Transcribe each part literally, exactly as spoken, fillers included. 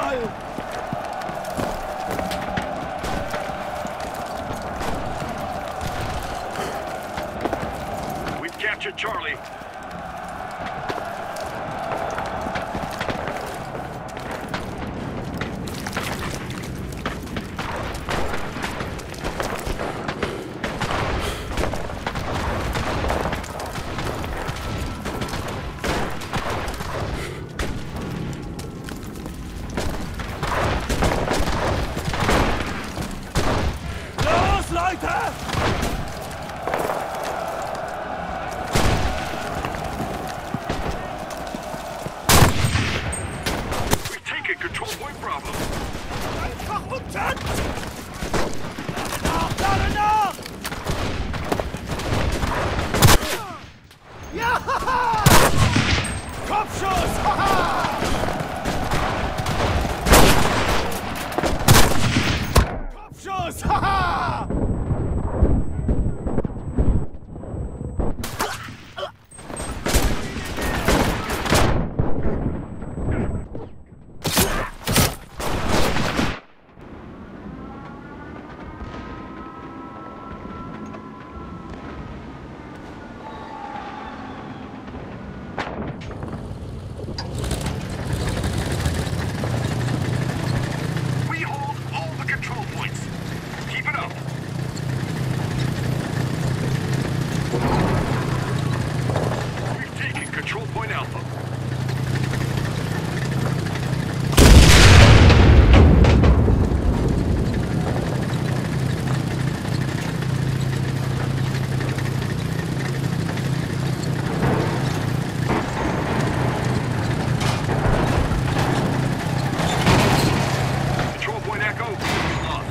Überfall! We've captured Charlie. Control point Bravo. Einfach unten! Nach, lade nach! Ja! Kopfschuss! Haha! Kopfschuss! Haha! Control point Alpha. Control point Echo, lost.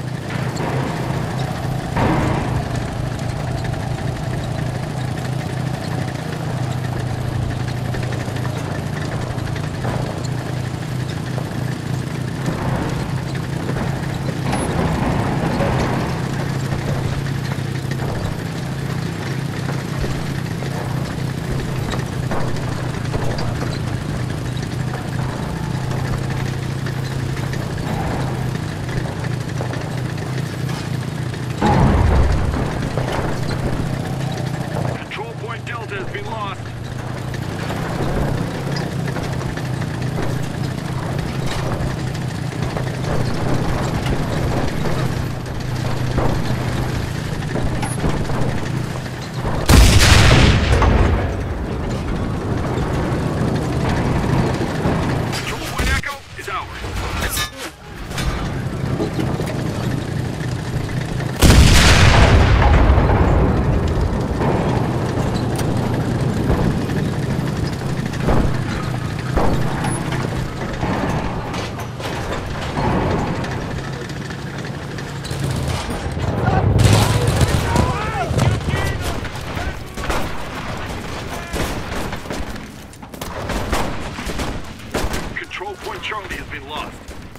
Delta has been lost. Control point Echo is ours. Control point Charlie has been lost.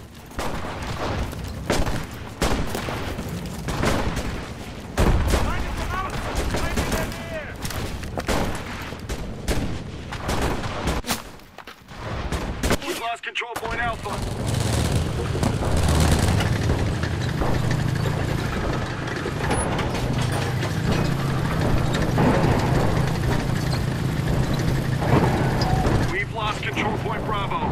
We've lost control point Alpha. Lost control point Bravo.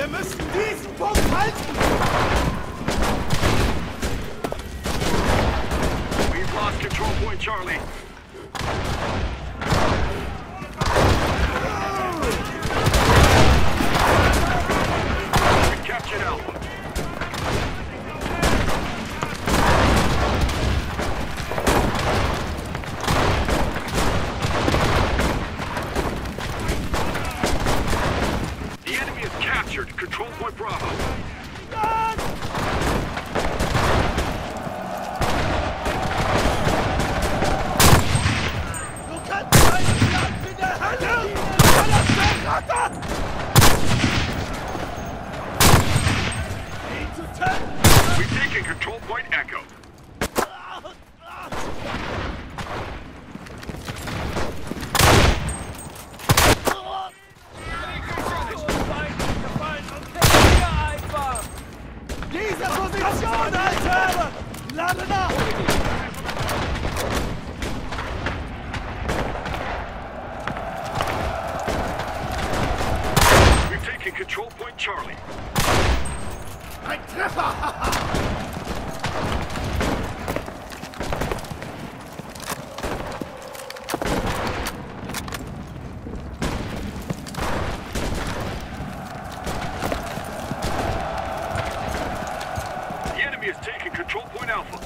Wir müssen diesen Punkt halten! We've lost control point Charlie. We've captured Alpha. The enemy has captured control point Bravo. We've taken control point Echo. Diese Position, Alter! Lade nach! We've taken control point Charlie. Ein Treffer! The enemy has taken control point Alpha.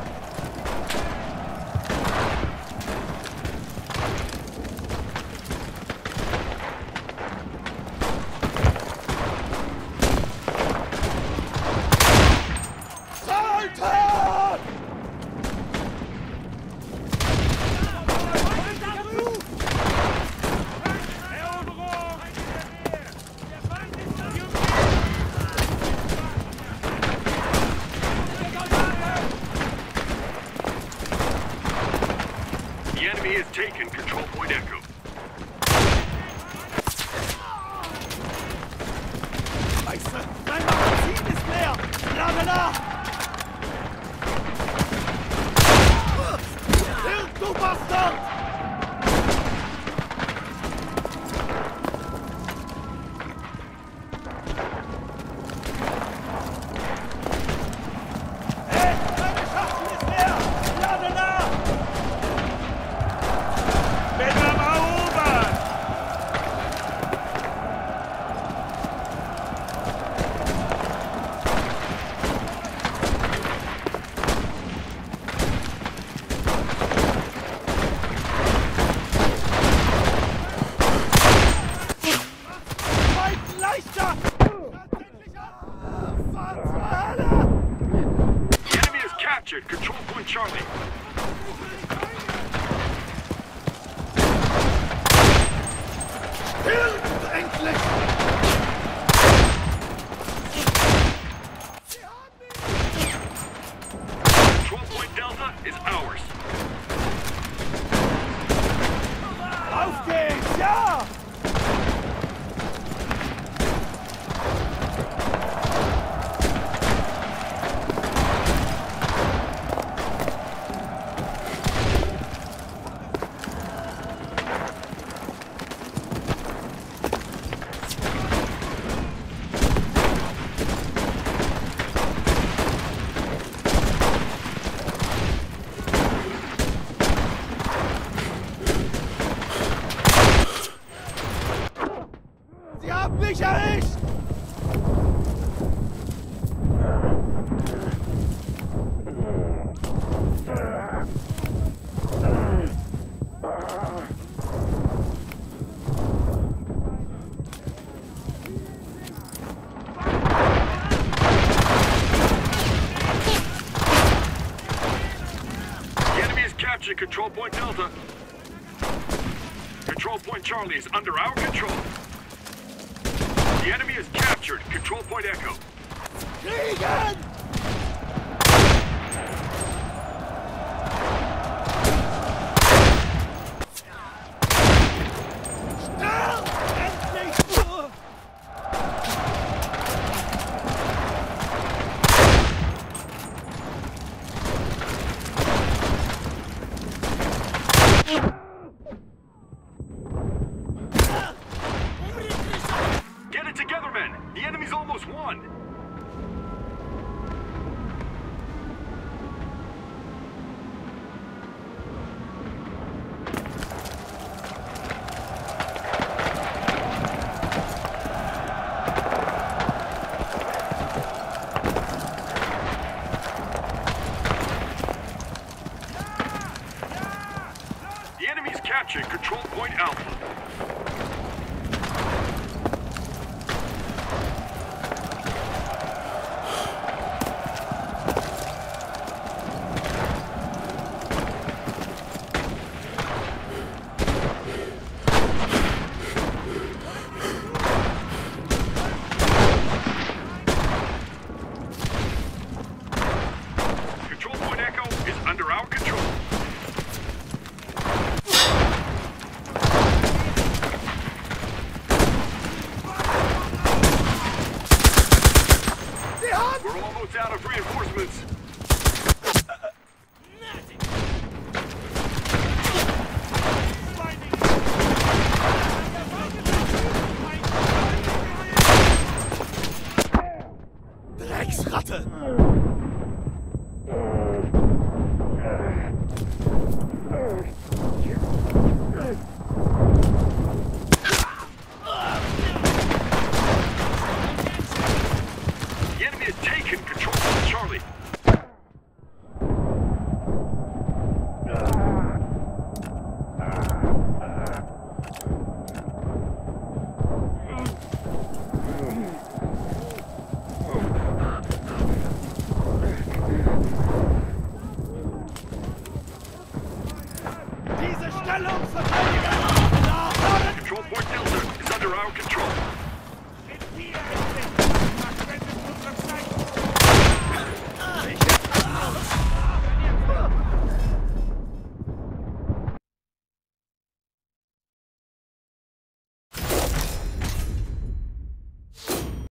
The enemy has taken control point Echo. Scheiße! Dein Magazin ist leer! Lade nach! Hilf, du Bastard! Hey, deine Schachtel ist leer! Lade nach! Bin am Erobern! Weit leichter! Was zur Hölle? The enemy has captured control point Charlie. Hilf, endlich! Control point Delta is ours. Auf geht's, ja! Sie haben mich erwischt! The enemy has captured control point Delta. Control point Charlie is under our control. The enemy has captured control point Echo. Kriegen! Schnell! Endlich! Get it together, men! The enemy's almost won. The enemy's captured control point Alpha. Control point Echo is under our control. We're almost out of reinforcements. Drecksratte! The enemy has taken control of Charlie. Diese Stellung